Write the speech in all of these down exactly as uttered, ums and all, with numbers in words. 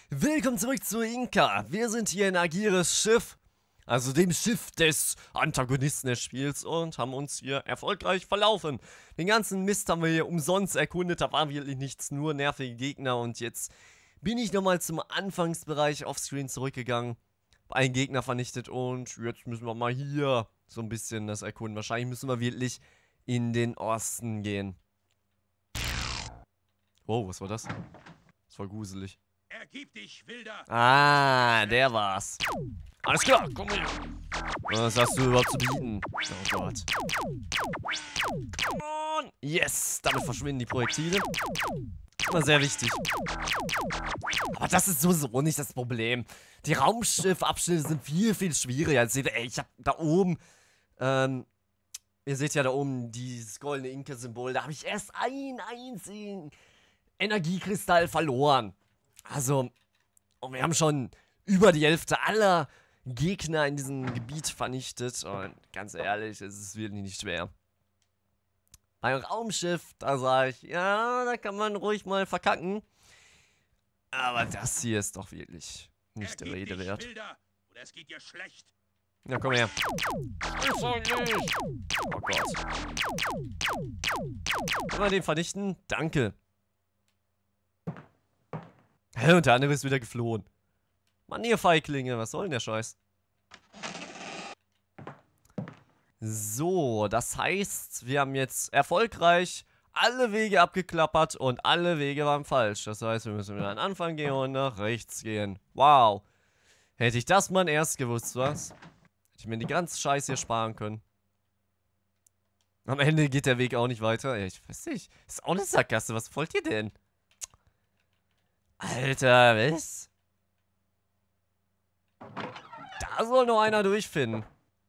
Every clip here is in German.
Willkommen zurück zu Inka. Wir sind hier in Agiris Schiff, also dem Schiff des Antagonisten des Spiels, und haben uns hier erfolgreich verlaufen. Den ganzen Mist haben wir hier umsonst erkundet, da war wirklich nichts, nur nervige Gegner, und jetzt bin ich nochmal zum Anfangsbereich offscreen zurückgegangen, einen Gegner vernichtet, und jetzt müssen wir mal hier so ein bisschen das erkunden. Wahrscheinlich müssen wir wirklich in den Osten gehen. Wow, was war das? Das war gruselig. Ergib dich, Wilder! Ah, der war's. Alles klar, komm her. Was hast du überhaupt zu bieten? Oh Gott. Come on. Yes, damit verschwinden die Projektile. Immer sehr wichtig. Aber das ist sowieso nicht das Problem. Die Raumschiffabschnitte sind viel, viel schwieriger. Jetzt seht ihr, ey, ich hab da oben, ähm, ihr seht ja da oben dieses goldene Inka-Symbol. Da habe ich erst einen einzigen Energiekristall verloren. Also, und wir haben schon über die Hälfte aller Gegner in diesem Gebiet vernichtet. Und ganz ehrlich, es ist wirklich nicht schwer. Beim Raumschiff, da sage ich, ja, da kann man ruhig mal verkacken. Aber das hier ist doch wirklich nicht der Rede wert. Wilder, oder es geht dir schlecht. Ja, komm her. Ich sag nicht. Oh Gott. Können wir den vernichten? Danke. Und der andere ist wieder geflohen. Mann, ihr Feiglinge, was soll denn der Scheiß? So, das heißt, wir haben jetzt erfolgreich alle Wege abgeklappert und alle Wege waren falsch. Das heißt, wir müssen wieder an den Anfang gehen und nach rechts gehen. Wow. Hätte ich das mal erst gewusst, was? Hätte ich mir die ganze Scheiße hier sparen können. Am Ende geht der Weg auch nicht weiter. Ja, ich weiß nicht. Ist auch eine Sackgasse. Was wollt ihr denn? Alter, was? Da soll noch einer durchfinden.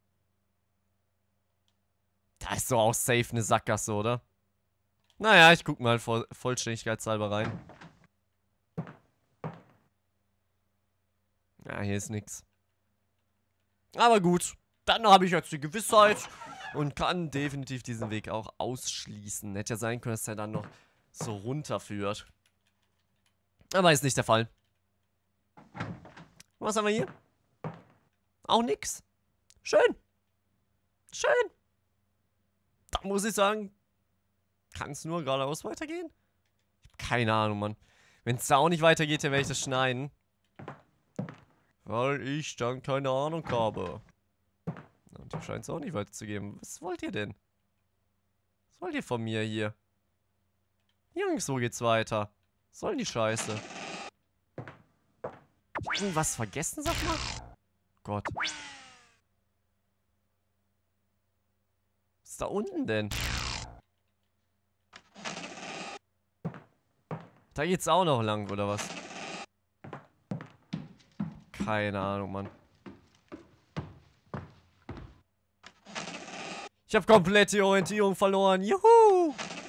Da ist doch auch safe eine Sackgasse, oder? Naja, ich guck mal voll vollständigkeitshalber rein. Ja, hier ist nix. Aber gut, dann habe ich jetzt die Gewissheit und kann definitiv diesen Weg auch ausschließen. Hätte ja sein können, dass er dann noch so runterführt. Aber ist nicht der Fall. Was haben wir hier? Auch nix. Schön. Schön. Da muss ich sagen, kann es nur geradeaus weitergehen? Ich habe keine Ahnung, Mann. Wenn es da auch nicht weitergeht, dann werde ich das schneiden. Weil ich dann keine Ahnung habe. Und hier scheint es auch nicht weiterzugeben. Was wollt ihr denn? Was wollt ihr von mir hier? Jungs, so geht's weiter. Was soll denn die Scheiße? Hab ich irgendwas vergessen, sag mal? Gott. Was ist da unten denn? Da geht's auch noch lang, oder was? Keine Ahnung, Mann. Ich habe komplett die Orientierung verloren. Juhu!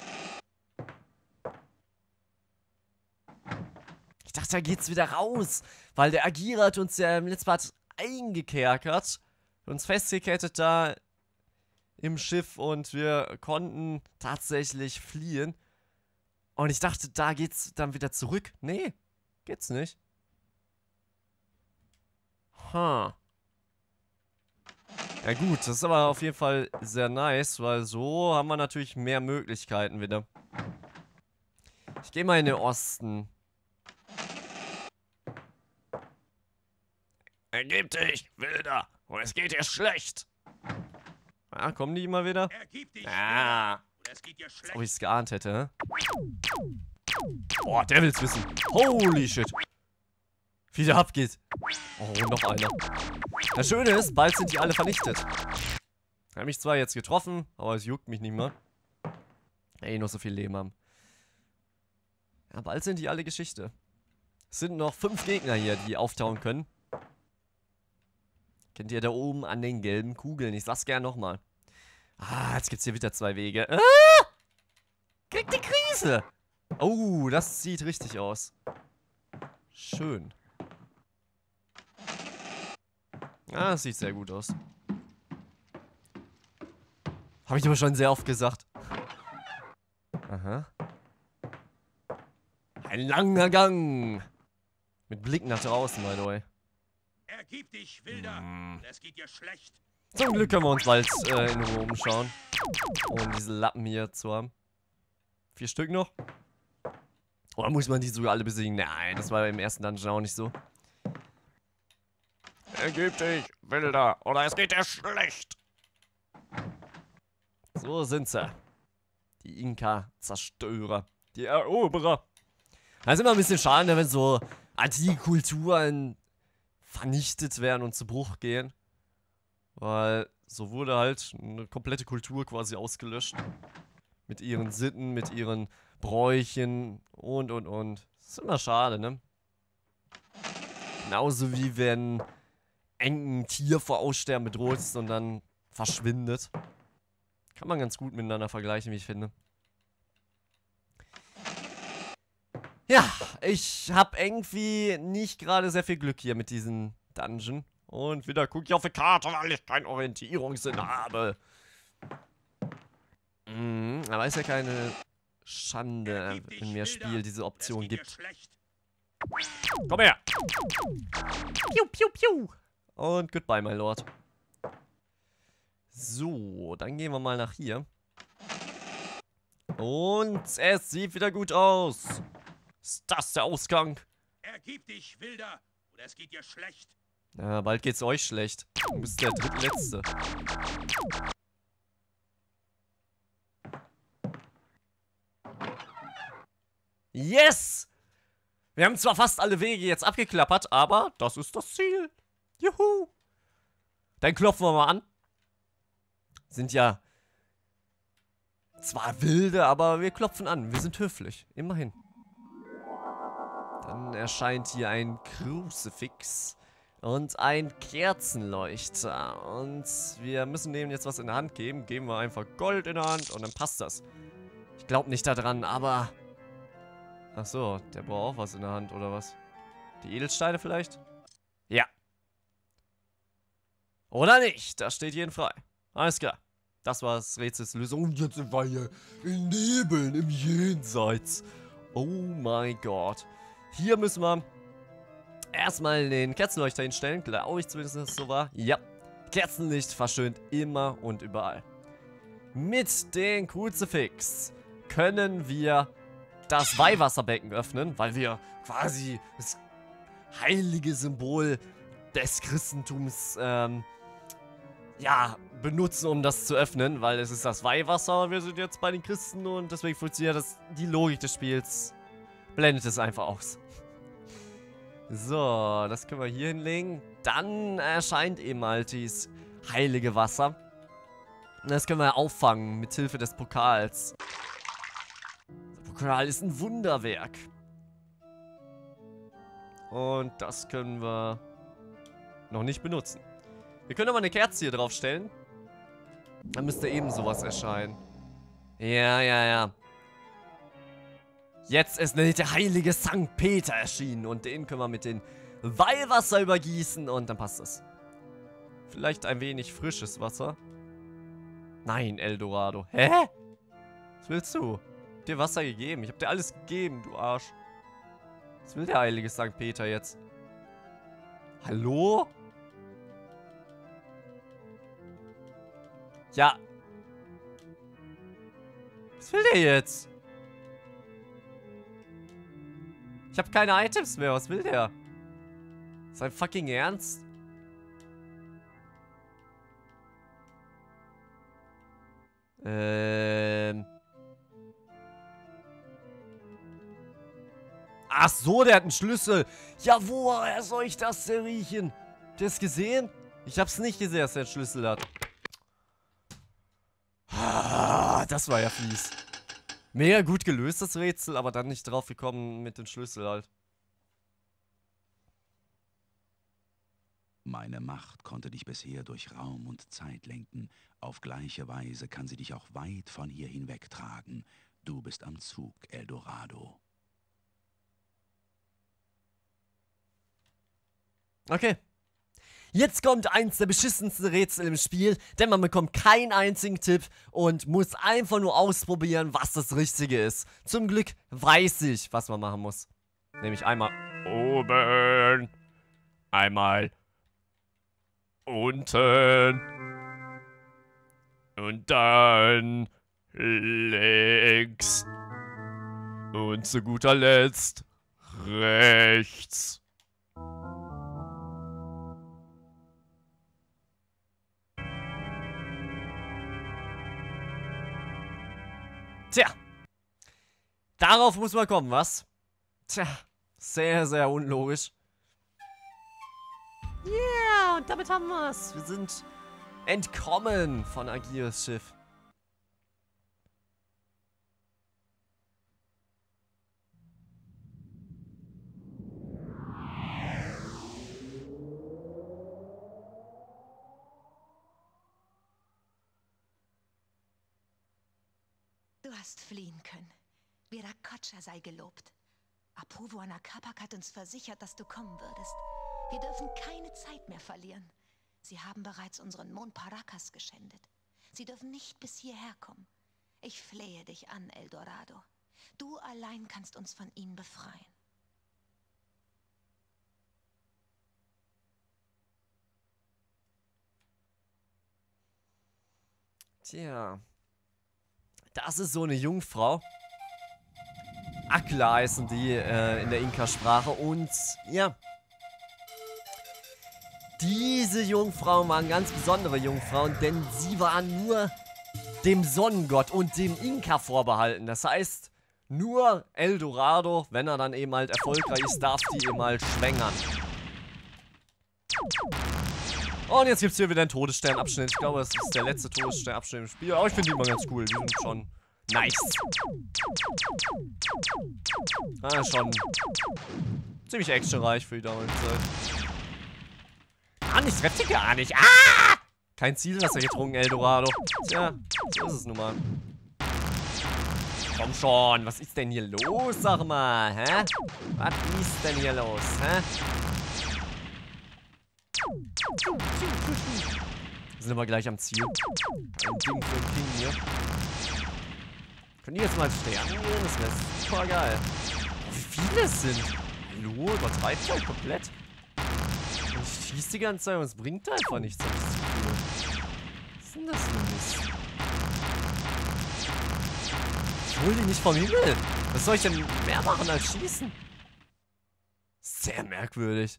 Ich dachte, da geht's wieder raus. Weil der Agira hat uns ja im letzten Part eingekerkert. Uns festgekettet da im Schiff und wir konnten tatsächlich fliehen. Und ich dachte, da geht's dann wieder zurück. Nee, geht's nicht. Ha. Huh. Ja gut, das ist aber auf jeden Fall sehr nice, weil so haben wir natürlich mehr Möglichkeiten wieder. Ich gehe mal in den Osten. Ergib dich, Wilder, und es geht dir schlecht. Ah, kommen die immer wieder? Ergib dich, Ah. oder es geht dir schlecht. Als ob ich es geahnt hätte, hä? Boah, der will's wissen. Holy shit. Wie der abgeht. Oh, noch einer. Das Schöne ist, bald sind die alle vernichtet. Ich habe mich zwar jetzt getroffen, aber es juckt mich nicht mehr. Ey, noch so viel Leben haben. Ja, bald sind die alle Geschichte. Es sind noch fünf Gegner hier, die auftauchen können. Kennt ihr da oben an den gelben Kugeln? Ich sag's gern nochmal. Ah, jetzt gibt's hier wieder zwei Wege. Ah! Kriegt die Krise! Oh, das sieht richtig aus. Schön. Ah, das sieht sehr gut aus. Habe ich aber schon sehr oft gesagt. Aha. Ein langer Gang. Mit Blick nach draußen, by the way. Ergib dich, Wilder. Hm. Oder es geht dir schlecht. Zum Glück können wir uns bald äh, in Ruhe umschauen. Um diese Lappen hier zu haben. Vier Stück noch. Oder muss man die sogar alle besiegen? Nein, das war im ersten Dungeon auch nicht so. Ergib dich, Wilder, oder es geht dir schlecht. So sind sie. Die Inka-Zerstörer. Die Eroberer. Das ist immer ein bisschen schade, wenn so antike Kulturen vernichtet werden und zu Bruch gehen. Weil so wurde halt eine komplette Kultur quasi ausgelöscht. Mit ihren Sitten, mit ihren Bräuchen und, und, und. Das ist immer schade, ne? Genauso wie wenn ein Tier vor Aussterben bedroht ist und dann verschwindet. Kann man ganz gut miteinander vergleichen, wie ich finde. Ja, ich habe irgendwie nicht gerade sehr viel Glück hier mit diesem Dungeon. Und wieder gucke ich auf die Karte, weil ich keinen Orientierungssinn habe. Mhm, aber ist ja keine Schande, wenn mir das Spiel diese Option gibt. Komm her! Piu, piu, piu! Und goodbye, my Lord. So, dann gehen wir mal nach hier. Und es sieht wieder gut aus. Ist das der Ausgang? Ergib dich, Wilder, oder es geht dir schlecht. Ja, bald geht's euch schlecht. Du bist der drittletzte. Yes! Wir haben zwar fast alle Wege jetzt abgeklappert, aber das ist das Ziel. Juhu! Dann klopfen wir mal an. Sind ja zwar wilde, aber wir klopfen an. Wir sind höflich. Immerhin. Dann erscheint hier ein Kruzifix und ein Kerzenleuchter. Und wir müssen dem jetzt was in der Hand geben. Geben wir einfach Gold in der Hand und dann passt das. Ich glaube nicht daran, aber... Ach so, der braucht auch was in der Hand, oder was? Die Edelsteine vielleicht? Ja. Oder nicht? Das steht jeden frei. Alles klar. Das war das Rätsels Lösung. Und jetzt sind wir hier in Nebeln, im Jenseits. Oh mein Gott. Hier müssen wir erstmal den Kerzenleuchter hinstellen. Glaube ich zumindest, dass es so war. Ja. Kerzenlicht verschönt immer und überall. Mit dem Kruzifix können wir das Weihwasserbecken öffnen, weil wir quasi das heilige Symbol des Christentums ähm, ja, benutzen, um das zu öffnen, weil es ist das Weihwasser, wir sind jetzt bei den Christen und deswegen funktioniert das, die Logik des Spiels blendet es einfach aus. So, das können wir hier hinlegen. Dann erscheint eben halt dieses heilige Wasser. Und das können wir auffangen mit Hilfe des Pokals. Der Pokal ist ein Wunderwerk. Und das können wir noch nicht benutzen. Wir können aber eine Kerze hier draufstellen. Dann müsste eben sowas erscheinen. Ja, ja, ja. Jetzt ist nämlich der heilige Sankt Peter erschienen. Und den können wir mit dem Weihwasser übergießen. Und dann passt es. Vielleicht ein wenig frisches Wasser. Nein, Eldorado. Hä? Was willst du? Ich hab dir Wasser gegeben. Ich hab dir alles gegeben, du Arsch. Was will der heilige Sankt Peter jetzt? Hallo? Ja. Was will der jetzt? Ich habe keine Items mehr. Was will der? Sein fucking Ernst? Ähm. Ach so, der hat einen Schlüssel. Ja, woher soll ich das denn riechen? Habt ihr es gesehen? Ich hab's nicht gesehen, dass er einen Schlüssel hat. Ah, das war ja fies. Mega gut gelöst, das Rätsel, aber dann nicht drauf gekommen mit dem Schlüssel halt. Meine Macht konnte dich bisher durch Raum und Zeit lenken. Auf gleiche Weise kann sie dich auch weit von hier hinwegtragen. Du bist am Zug, Eldorado. Okay. Jetzt kommt eins der beschissensten Rätsel im Spiel, denn man bekommt keinen einzigen Tipp und muss einfach nur ausprobieren, was das Richtige ist. Zum Glück weiß ich, was man machen muss. Nämlich einmal oben. Einmal unten. Und dann links. Und zu guter Letzt rechts. Tja. Darauf muss man kommen, was? Tja. Sehr, sehr unlogisch. Ja, yeah, und damit haben wir's. Wir sind entkommen von Agios Schiff. Du hast fliehen können. Viracocha sei gelobt. Apovo Anakapak hat uns versichert, dass du kommen würdest. Wir dürfen keine Zeit mehr verlieren. Sie haben bereits unseren Mond Paracas geschändet. Sie dürfen nicht bis hierher kommen. Ich flehe dich an, Eldorado. Du allein kannst uns von ihnen befreien. Tja. Das ist so eine Jungfrau. Akla heißen die äh, in der Inka-Sprache. Und ja. Diese Jungfrauen waren ganz besondere Jungfrauen, denn sie waren nur dem Sonnengott und dem Inka vorbehalten. Das heißt, nur Eldorado, wenn er dann eben halt erfolgreich ist, darf die eben halt schwängern. Und jetzt gibt es hier wieder einen Todessternabschnitt. Ich glaube, das ist der letzte Todessternabschnitt im Spiel. Aber ich finde die immer ganz cool. Die sind schon nice. Ah, schon ziemlich actionreich für die damalige Zeit. Ah, ich treffe dich gar nicht. Ah! Kein Zielwasser getrunken, Eldorado. Tja, so ist es nun mal. Komm schon, was ist denn hier los, sag mal, hä? Was ist denn hier los, hä? Wir sind aber gleich am Ziel. Ein Ding für den King hier. Können die jetzt mal sterben gehen? Das wäre super geil. Oh, wie viele es sind. Hallo, übertreibt halt komplett. Und ich schieße die ganze Zeit und es bringt einfach nichts. Was ist denn das für ein Mist? Ich hol die nicht vom Himmel. Was soll ich denn mehr machen als schießen? Sehr merkwürdig.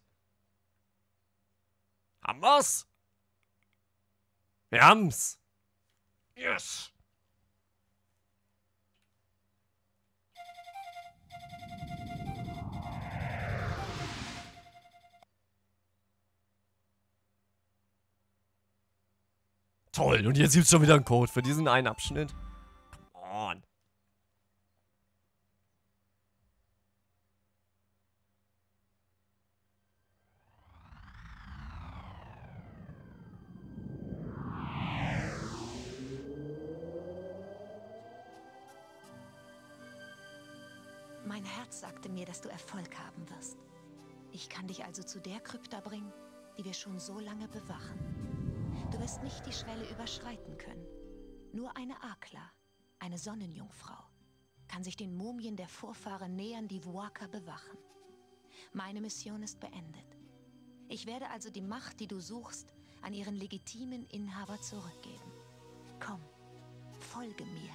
Haben wir's? Wir haben's. Yes. Toll, und jetzt gibt's schon wieder einen Code für diesen einen Abschnitt. Come on. Mein Herz sagte mir, dass du Erfolg haben wirst. Ich kann dich also zu der Krypta bringen, die wir schon so lange bewachen. Du wirst nicht die Schwelle überschreiten können. Nur eine Akla, eine Sonnenjungfrau, kann sich den Mumien der Vorfahren nähern, die Vuaka bewachen. Meine Mission ist beendet. Ich werde also die Macht, die du suchst, an ihren legitimen Inhaber zurückgeben. Komm, folge mir.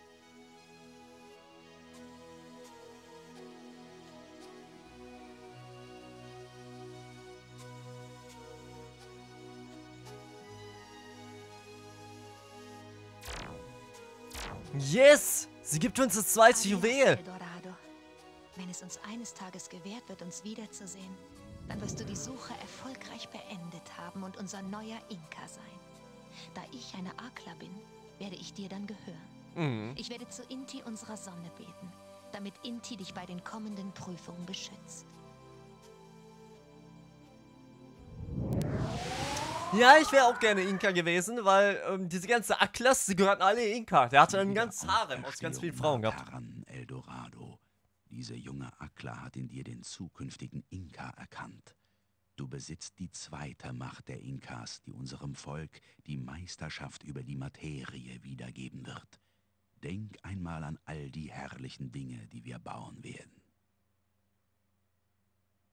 Yes! Sie gibt uns das zweite Juwel. Eldorado. Wenn es uns eines Tages gewährt wird, uns wiederzusehen, dann wirst du die Suche erfolgreich beendet haben und unser neuer Inka sein. Da ich eine Akla bin, werde ich dir dann gehören. Mhm. Ich werde zu Inti unserer Sonne beten, damit Inti dich bei den kommenden Prüfungen beschützt. Ja, ich wäre auch gerne Inka gewesen, weil ähm, diese ganze Aklas, die gehörten alle Inka. Der hatte ein ganz Harem aus ganz vielen Frauen gehabt. Heran, Eldorado. Diese junge Akla hat in dir den zukünftigen Inka erkannt. Du besitzt die zweite Macht der Inkas, die unserem Volk die Meisterschaft über die Materie wiedergeben wird. Denk einmal an all die herrlichen Dinge, die wir bauen werden.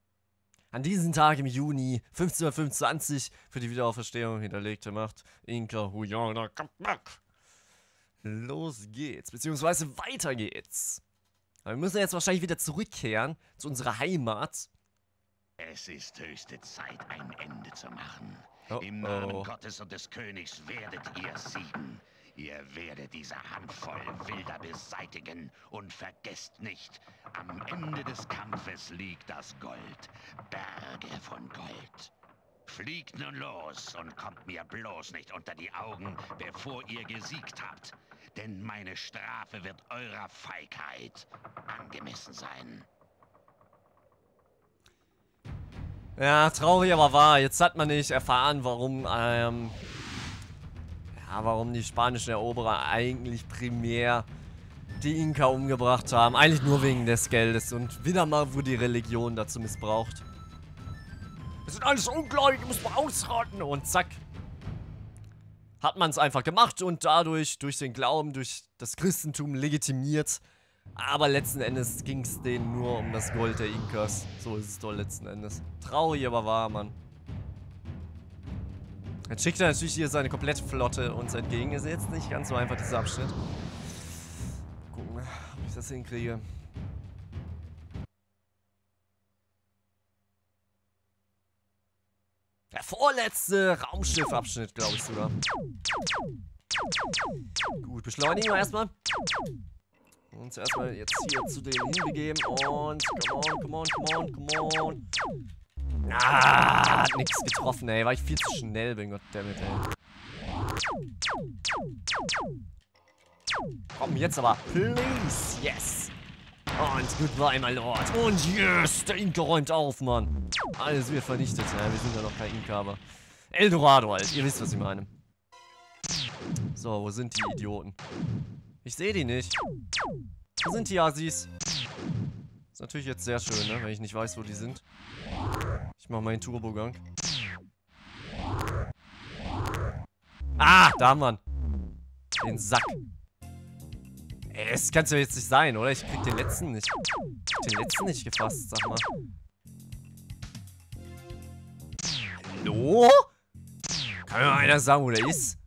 An diesem Tag im Juni fünfzehnhundertfünfundzwanzig für die Wiederauferstehung hinterlegte Macht Inka Huyana Kapak. Los geht's, beziehungsweise weiter geht's. Aber wir müssen jetzt wahrscheinlich wieder zurückkehren zu unserer Heimat. Es ist höchste Zeit, ein Ende zu machen. Oh, Im Namen oh. Gottes und des Königs werdet ihr siegen. Ihr werdet diese Handvoll Wilder beseitigen und vergesst nicht, am Ende des Kampfes liegt das Gold. Berge von Gold. Fliegt nun los und kommt mir bloß nicht unter die Augen, bevor ihr gesiegt habt. Denn meine Strafe wird eurer Feigheit angemessen sein. Ja, traurig, aber wahr. Jetzt hat man nicht erfahren, warum, ähm... ja, warum die spanischen Eroberer eigentlich primär die Inka umgebracht haben. Eigentlich nur wegen des Geldes. Und wieder mal wurde die Religion dazu missbraucht. Das sind alles Ungläubige, muss man ausrotten. Und zack. Hat man es einfach gemacht und dadurch, durch den Glauben, durch das Christentum legitimiert. Aber letzten Endes ging es denen nur um das Gold der Inkas. So ist es doch letzten Endes. Traurig, aber wahr, Mann. Jetzt schickt er natürlich hier seine komplette Flotte uns entgegen. Ist jetzt nicht ganz so einfach, dieser Abschnitt. Gucken, ob ich das hinkriege. Der vorletzte Raumschiffabschnitt, glaube ich sogar. Gut, beschleunigen wir erstmal. Und zuerst mal jetzt hier zu denen hinbegeben. Und come on, come on, come on, come on. Ah, hat nichts getroffen, ey. Weil ich viel zu schnell bin, goddammit, ey. Komm, jetzt aber. Please. Yes. Und goodbye, my lord. Und yes, der Inka räumt auf, Mann. Alles wird vernichtet. Ja, wir sind ja noch kein Inka, aber Eldorado halt. Ihr wisst, was ich meine. So, wo sind die Idioten? Ich sehe die nicht. Wo sind die Assis? Ist natürlich jetzt sehr schön, ne? Wenn ich nicht weiß, wo die sind. Ich mach mal den Turbogang. Ah, da haben wir den Sack. Ey, das kann's ja jetzt nicht sein, oder? Ich krieg den letzten nicht. Ich hab den letzten nicht gefasst, sag mal. Hallo? Kann mir mal einer sagen, wo der ist?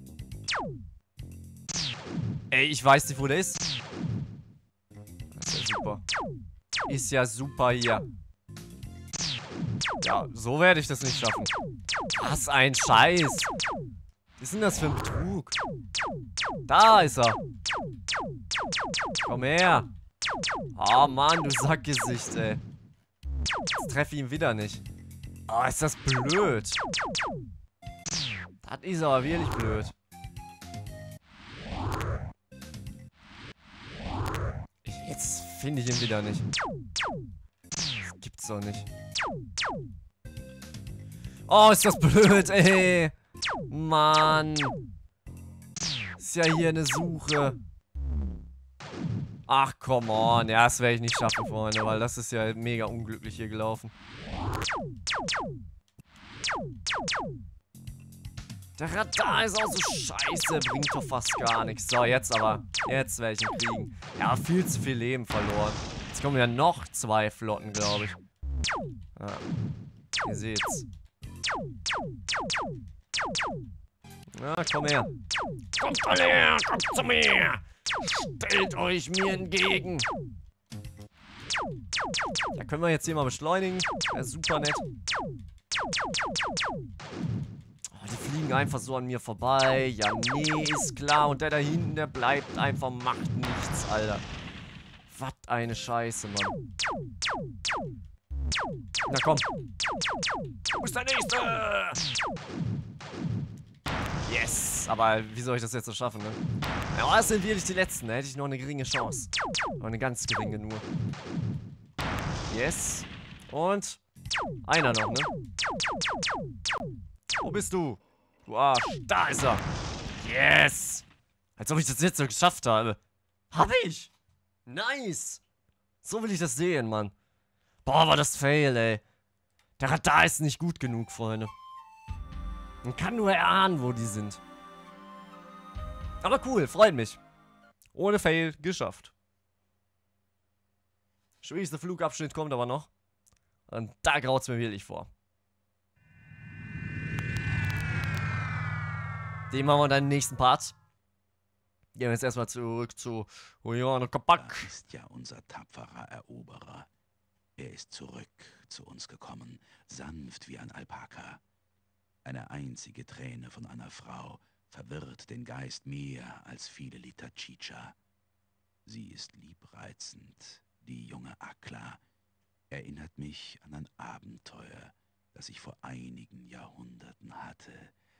Ey, ich weiß nicht, wo der ist. Das ist ja super. Ist ja super hier. Ja, so werde ich das nicht schaffen. Was ein Scheiß. Was ist denn das für ein Betrug? Da ist er. Komm her. Oh Mann, du Sackgesicht, ey. Jetzt treffe ich ihn wieder nicht. Oh, ist das blöd. Das ist aber wirklich blöd. Jetzt finde ich ihn wieder nicht. Das gibt's doch nicht. Oh, ist das blöd, ey. Mann. Ist ja hier eine Suche. Ach, come on. Ja, das werde ich nicht schaffen, Freunde, weil das ist ja mega unglücklich hier gelaufen. Der Radar ist auch so scheiße, bringt doch fast gar nichts. So, jetzt aber. Jetzt werde ich ihn kriegen. Ja, viel zu viel Leben verloren. Jetzt kommen ja noch zwei Flotten, glaube ich. Ja. Ihr seht's. Na, komm her. Kommt mal her, kommt zu mir. Stellt euch mir entgegen. Da können wir jetzt hier mal beschleunigen. Ja, super nett. Oh, die fliegen einfach so an mir vorbei. Ja, nee, ist klar. Und der da hinten, der bleibt einfach, macht nichts, Alter. Was eine Scheiße, Mann. Na komm. Wo ist der Nächste? Yes. Aber wie soll ich das jetzt so schaffen, ne? Ja, das sind wirklich die Letzten. Da hätte ich noch eine geringe Chance. Noch eine ganz geringe nur. Yes. Und einer noch, ne? Wo bist du? Du Arsch. Da ist er. Yes. Als ob ich das jetzt so geschafft habe. Hab ich. Nice. So will ich das sehen, Mann. Boah, war das fail, ey. Der Radar ist nicht gut genug, Freunde. Man kann nur erahnen, wo die sind. Aber cool, freut mich. Ohne Fail geschafft. Schwierigster Flugabschnitt kommt aber noch. Und da graut es mir wirklich vor. Den machen wir dann im nächsten Part. Gehen wir jetzt erstmal zurück zu Oyano Da Kapak. ist ja unser tapferer Eroberer. Er ist zurück zu uns gekommen, sanft wie ein Alpaka. Eine einzige Träne von einer Frau verwirrt den Geist mehr als viele Liter Chicha. Sie ist liebreizend, die junge Akla. Erinnert mich an ein Abenteuer, das ich vor einigen Jahrhunderten hatte.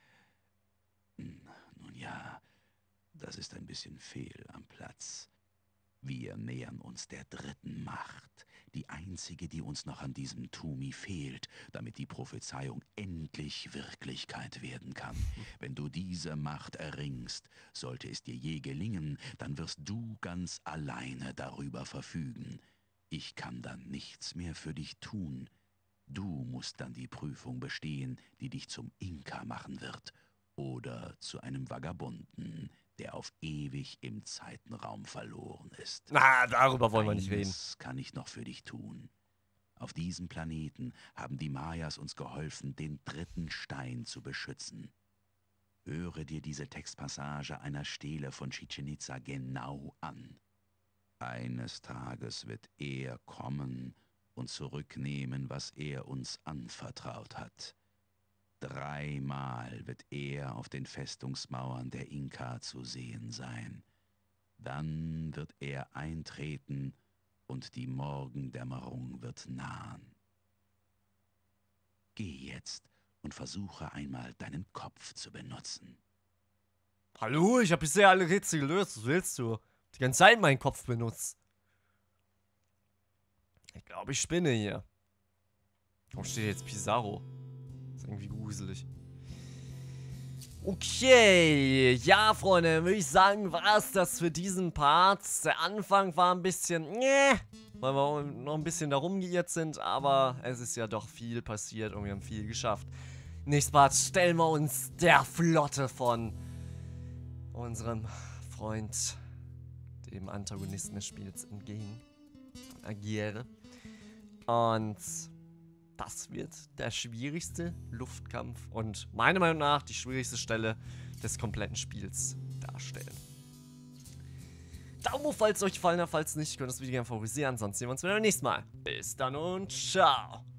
Nun ja, das ist ein bisschen fehl am Platz. Wir nähern uns der dritten Macht, die einzige, die uns noch an diesem Tumi fehlt, damit die Prophezeiung endlich Wirklichkeit werden kann. Wenn du diese Macht erringst, sollte es dir je gelingen, dann wirst du ganz alleine darüber verfügen. Ich kann dann nichts mehr für dich tun. Du musst dann die Prüfung bestehen, die dich zum Inka machen wird. Oder zu einem Vagabunden, der auf ewig im Zeitenraum verloren ist. Na, darüber wollen wir nicht reden. Eines kann ich noch für dich tun. Auf diesem Planeten haben die Mayas uns geholfen, den dritten Stein zu beschützen. Höre dir diese Textpassage einer Stele von Chichen Itza genau an. Eines Tages wird er kommen und zurücknehmen, was er uns anvertraut hat. Dreimal wird er auf den Festungsmauern der Inka zu sehen sein. Dann wird er eintreten und die Morgendämmerung wird nahen. Geh jetzt und versuche einmal deinen Kopf zu benutzen. Hallo, ich habe bisher alle Rätsel gelöst. Was willst du? Die ganze Zeit meinen Kopf benutzt. Ich glaube, ich spinne hier. Warum steht jetzt Pizarro? Das ist irgendwie gruselig. Okay, ja, Freunde, würde ich sagen, war es das für diesen Part. Der Anfang war ein bisschen, nee, weil wir noch ein bisschen da rumgeirrt sind, aber es ist ja doch viel passiert und wir haben viel geschafft. Nächstes Part stellen wir uns der Flotte von unserem Freund, dem Antagonisten des Spiels, entgegen. Agiere. Und das wird der schwierigste Luftkampf und meiner Meinung nach die schwierigste Stelle des kompletten Spiels darstellen. Daumen hoch, falls es euch gefallen hat, falls nicht, könnt ihr das Video gerne favorisieren. Ansonsten sehen wir uns wieder beim nächsten Mal. Bis dann und ciao.